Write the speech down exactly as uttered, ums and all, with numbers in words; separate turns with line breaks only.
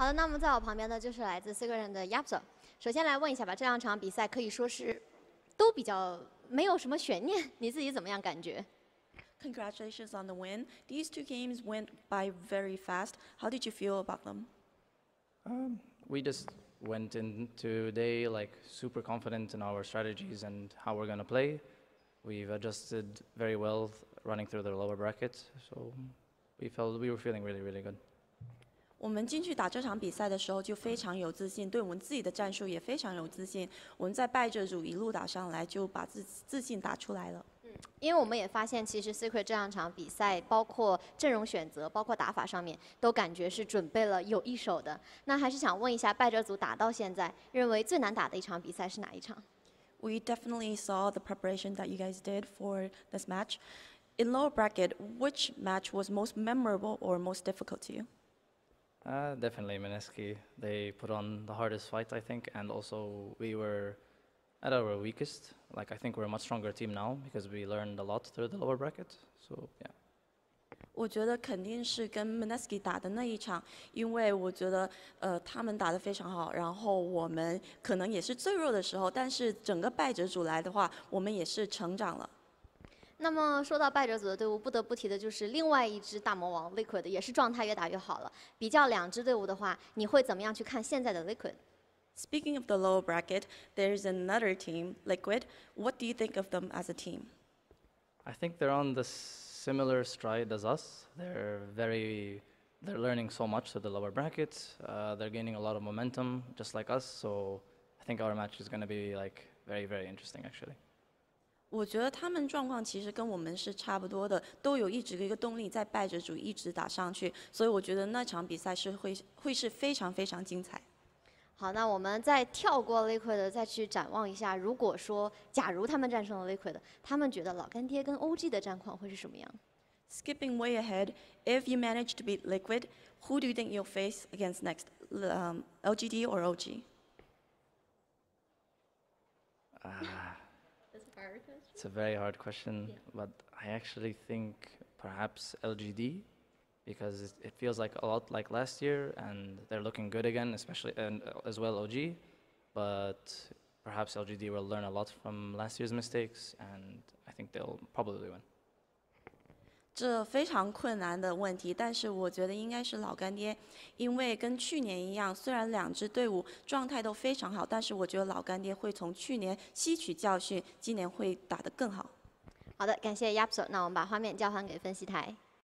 好的，那么在我旁边的就是来自 Secret 的 Yapso。首先来问一下吧，这两场比赛可以说是都比较没有什么悬念，你自己怎么样感觉？
Congratulations on the win. These two games went by very fast. How did you feel about them?
Um, we just went into today like super confident in our strategies and how we're gonna play. We've adjusted very well running through the lower bracket, so we felt we were feeling really, really good.
我们进去打这场比赛的时候就非常有自信，对我们自己的战术也非常有自信。我们在败者组一路打上来，就把自自信打出来了。
嗯，因为我们也发现，其实 Secret 这两场比赛，包括阵容选择，包括打法上面，都感觉是准备了有一手的。那还是想问一下，败者组打到现在，认为最难打的一场比赛是哪一场？
We definitely saw the preparation that you guys did for this match. In lower bracket, which match was most memorable or most difficult to you?
Uh, definitely Mineski. They put on the hardest fight, I think, and also we were at our weakest. Like, I think we're a much stronger team now because we learned a lot through the lower bracket. So, yeah.
我觉得肯定是跟 Mineski 打的那一场，因为我觉得呃他们打得非常好，然后我们可能也是最弱的时候，但是整个败者组来的话，我们也是成长了。
那么说到败者组的队伍，不得不提的就是另外一支大魔王 Liquid， 也是状态越打越好了。比较两支队伍的话，你会怎么样去看现在的 Liquid？
Speaking of the lower bracket, there's another team, Liquid. What do you think of them as a team?
I think they're on the similar stride as us. They're very, they're learning so much through the lower brackets. Uh, they're gaining a lot of momentum, just like us. So I think our match is going to be like very, very interesting, actually.
我觉得他们状况其实跟我们是差不多的，都有一直一个动力在败者组一直打上去，所以我觉得那场比赛是会会是非常非常精彩。
好，那我们再跳过 Liquid， 再去展望一下，如果说假如他们战胜了 Liquid， 他们觉得老干爹跟 O G 的战况会是什么样
Skipping way ahead, if you manage to beat Liquid, who do you think you'll face against next, um, L G D or O G?
Uh, It's a very hard question, yeah. But I actually think perhaps L G D, because it, it feels like a lot like last year, and they're looking good again, especially and as well O G. But perhaps L G D will learn a lot from last year's mistakes, and I think they'll probably win.
这非常困难的问题，但是我觉得应该是老干爹，因为跟去年一样，虽然两支队伍状态都非常好，但是我觉得老干爹会从去年吸取教训，今年会打得更好。
好的，感谢 Yapso， 那我们把画面交还给分析台。